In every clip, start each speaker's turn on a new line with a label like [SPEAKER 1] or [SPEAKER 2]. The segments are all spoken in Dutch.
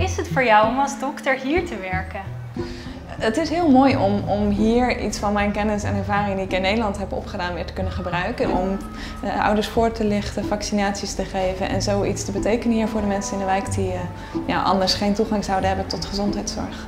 [SPEAKER 1] is het voor jou om als dokter hier te werken?
[SPEAKER 2] Het is heel mooi om hier iets van mijn kennis en ervaring die ik in Nederland heb opgedaan weer te kunnen gebruiken. Om ouders voor te lichten, vaccinaties te geven en zoiets te betekenen hier voor de mensen in de wijk die anders geen toegang zouden hebben tot gezondheidszorg.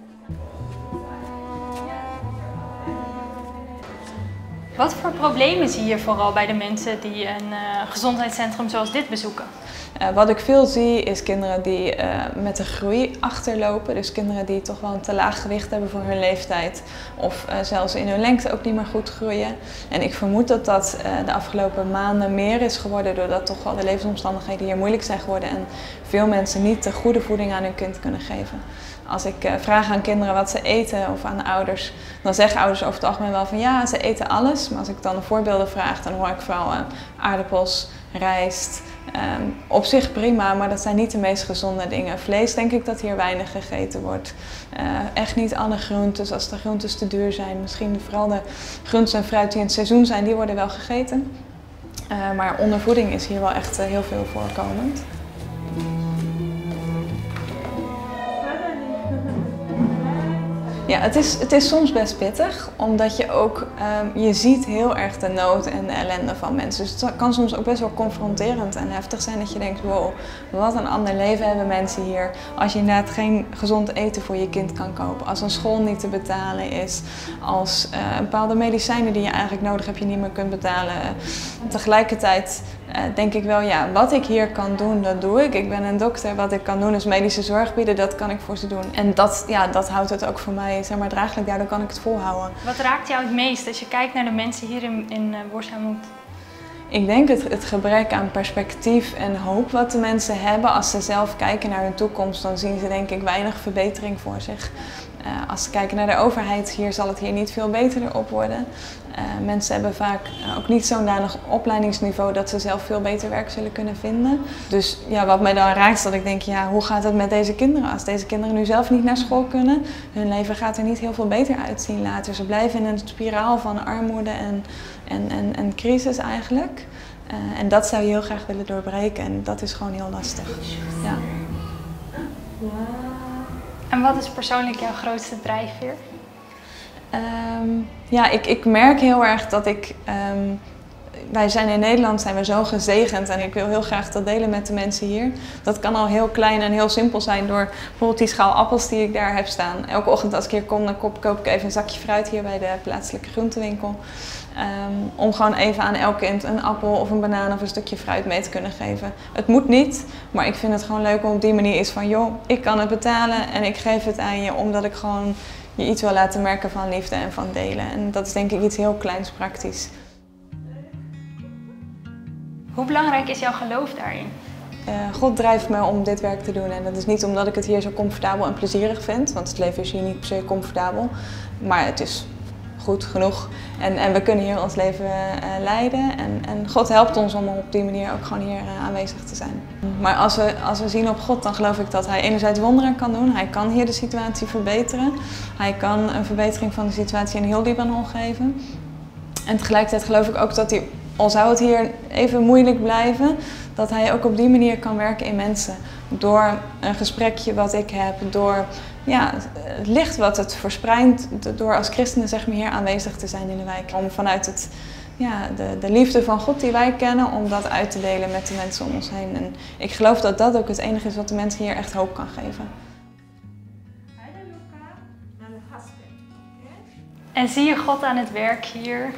[SPEAKER 1] Wat voor problemen zie je vooral bij de mensen die een gezondheidscentrum zoals dit bezoeken?
[SPEAKER 2] Wat ik veel zie is kinderen die met de groei achterlopen. Dus kinderen die toch wel een te laag gewicht hebben voor hun leeftijd. Of zelfs in hun lengte ook niet meer goed groeien. En ik vermoed dat dat de afgelopen maanden meer is geworden doordat toch wel de levensomstandigheden hier moeilijk zijn geworden. En veel mensen niet de goede voeding aan hun kind kunnen geven. Als ik vraag aan kinderen wat ze eten of aan de ouders, dan zeggen ouders over het algemeen wel van ja, ze eten alles. Maar als ik dan de voorbeelden vraag, dan hoor ik vooral aardappels, rijst. Op zich prima, maar dat zijn niet de meest gezonde dingen. Vlees denk ik dat hier weinig gegeten wordt. Echt niet alle groentes, als de groentes te duur zijn. Misschien vooral de groentes en fruit die in het seizoen zijn, die worden wel gegeten. Maar ondervoeding is hier wel echt heel veel voorkomend. Ja, het is soms best pittig, omdat je ook, je ziet heel erg de nood en de ellende van mensen. Dus het kan soms ook best wel confronterend en heftig zijn dat je denkt, wow, wat een ander leven hebben mensen hier. Als je inderdaad geen gezond eten voor je kind kan kopen, als een school niet te betalen is, als bepaalde medicijnen die je eigenlijk nodig hebt je niet meer kunt betalen. Tegelijkertijd denk ik wel, ja, wat ik hier kan doen, dat doe ik. Ik ben een dokter, wat ik kan doen is medische zorg bieden, dat kan ik voor ze doen. En dat houdt het ook voor mij, zeg maar, draaglijk, daardoor kan ik het volhouden.
[SPEAKER 1] Wat raakt jou het meest als je kijkt naar de mensen hier in Borsheimond?
[SPEAKER 2] Ik denk het gebrek aan perspectief en hoop wat de mensen hebben. Als ze zelf kijken naar hun toekomst, dan zien ze denk ik weinig verbetering voor zich. Als ze kijken naar de overheid, zal het hier niet veel beter op worden. Mensen hebben vaak ook niet zo'n danig opleidingsniveau dat ze zelf veel beter werk zullen kunnen vinden. Dus ja, wat mij dan raakt is dat ik denk, ja, hoe gaat het met deze kinderen? Als deze kinderen nu zelf niet naar school kunnen, hun leven gaat er niet heel veel beter uitzien later. Ze blijven in een spiraal van armoede en crisis eigenlijk. En dat zou je heel graag willen doorbreken en dat is gewoon heel lastig. Ja.
[SPEAKER 1] En wat is persoonlijk jouw grootste drijfveer?
[SPEAKER 2] Ja, ik merk heel erg dat wij zijn in Nederland zijn we zo gezegend en ik wil heel graag dat delen met de mensen hier. Dat kan al heel klein en heel simpel zijn door bijvoorbeeld die schaal appels die ik daar heb staan. Elke ochtend als ik hier kom, dan koop ik even een zakje fruit hier bij de plaatselijke groentewinkel. Om gewoon even aan elk kind een appel of een banaan of een stukje fruit mee te kunnen geven. Het moet niet, maar ik vind het gewoon leuk om op die manier is van joh, ik kan het betalen en ik geef het aan je omdat ik gewoon je iets wil laten merken van liefde en van delen. En dat is denk ik iets heel kleins praktisch.
[SPEAKER 1] Hoe belangrijk is jouw geloof daarin?
[SPEAKER 2] God drijft me om dit werk te doen en dat is niet omdat ik het hier zo comfortabel en plezierig vind, want het leven is hier niet per se comfortabel, maar het is goed genoeg en we kunnen hier ons leven leiden en God helpt ons om op die manier ook gewoon hier aanwezig te zijn. Maar als we zien op God, dan geloof ik dat Hij enerzijds wonderen kan doen. Hij kan hier de situatie verbeteren. Hij kan een verbetering van de situatie in heel Libanon geven. En tegelijkertijd geloof ik ook dat Hij, al zou het hier even moeilijk blijven, dat Hij ook op die manier kan werken in mensen. Door een gesprekje wat ik heb, door het licht wat het verspreidt, door als christenen zeg maar hier aanwezig te zijn in de wijk. Om vanuit de liefde van God die wij kennen, om dat uit te delen met de mensen om ons heen. En ik geloof dat dat ook het enige is wat de mensen hier echt hoop kan geven.
[SPEAKER 1] En zie je God aan het werk hier?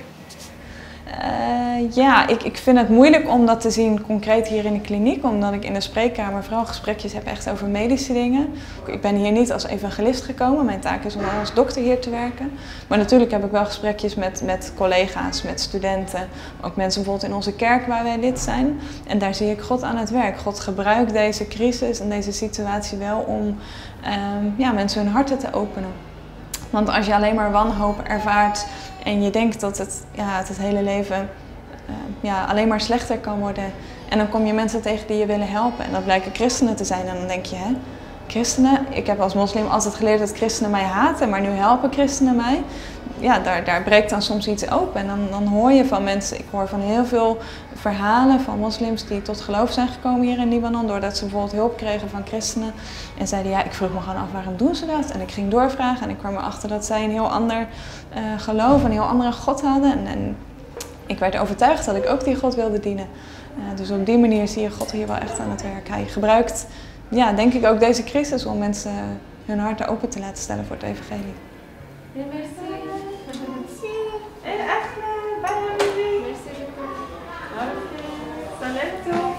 [SPEAKER 2] Ja, ik vind het moeilijk om dat te zien concreet hier in de kliniek, omdat ik in de spreekkamer vooral gesprekjes heb echt over medische dingen. Ik ben hier niet als evangelist gekomen, mijn taak is om als dokter hier te werken. Maar natuurlijk heb ik wel gesprekjes met collega's, met studenten, ook mensen bijvoorbeeld in onze kerk waar wij lid zijn. En daar zie ik God aan het werk. God gebruikt deze crisis en deze situatie wel om mensen hun harten te openen. Want als je alleen maar wanhoop ervaart en je denkt dat het hele leven alleen maar slechter kan worden. En dan kom je mensen tegen die je willen helpen. En dat blijken christenen te zijn. En dan denk je, hè, christenen? Ik heb als moslim altijd geleerd dat christenen mij haten, maar nu helpen christenen mij. ja, daar breekt dan soms iets open. En dan hoor je van mensen, ik hoor van heel veel verhalen van moslims die tot geloof zijn gekomen hier in Libanon. Doordat ze bijvoorbeeld hulp kregen van christenen. En zeiden, ja, ik vroeg me gewoon af, waarom doen ze dat? En ik ging doorvragen en ik kwam erachter dat zij een heel ander geloof, een heel andere God hadden. En ik werd overtuigd dat ik ook die God wilde dienen. Dus op die manier zie je God hier wel echt aan het werk. Hij gebruikt, ja, denk ik ook deze crisis om mensen hun harten open te laten stellen voor het evangelie.
[SPEAKER 3] Ja, merci.
[SPEAKER 2] En echt, bijna.
[SPEAKER 3] Merci beaucoup. Salut.